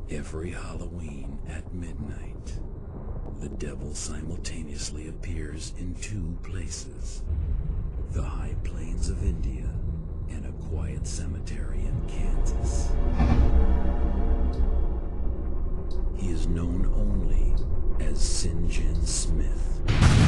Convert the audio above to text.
Every Halloween at midnight, the devil simultaneously appears in two places: the high plains of India and a quiet cemetery in Kansas. He is known only as St. John Smith.